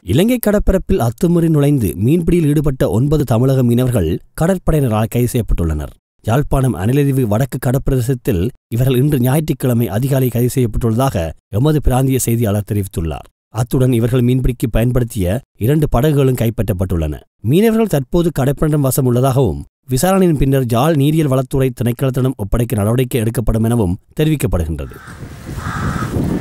இலங்கை கடற்பரப்பில் அத்துமீறி நுழைந்து மீன்பிடியில் ஈடுபட்ட 9 தமிழக மீனவர்கள் கடற்படையினரால் கைது செய்யப்பட்டுள்ளனர். யாழ்ப்பாணம் அனலறிவு வடக்கு கடற்பிரதேசத்தில் இவர்கள் இன்று ஞாயிற்றுக்கிழமை அதிகாலை கைது செய்யப்பட்டுள்ளதாக எமது பிராந்திய செய்தியாளர் தெரிவித்துள்ளார். அத்துடன் இவர்கள் மீன்பிடிக்கு பயன்படுத்திய 2 படகுகளும் கைப்பற்றப்பட்டுள்ளன. மீனவர்கள் தற்போது கடற்படையினர் வசம் உள்ளதாகவும் விசாரணையின் பின்னர் யாழ் நீரியல் வளத்துறை திணைக்களத்திடம் ஒப்படைக்க நடவடிக்கை எடுக்கப்படும் எனவும் தெரிவிக்கப்படுகின்றது.